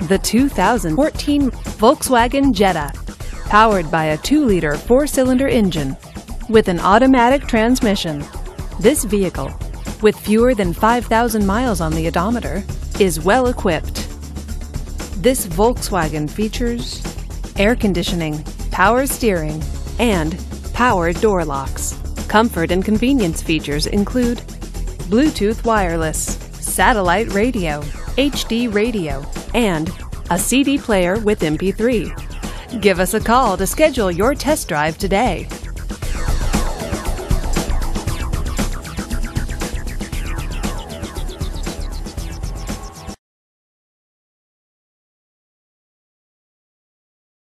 the 2014 Volkswagen Jetta. Powered by a 2-liter 4-cylinder engine with an automatic transmission, this vehicle, with fewer than 5,000 miles on the odometer, is well equipped. This Volkswagen features air conditioning, power steering, and power door locks. Comfort and convenience features include Bluetooth wireless, satellite radio, HD radio, and a CD player with MP3. Give us a call to schedule your test drive today.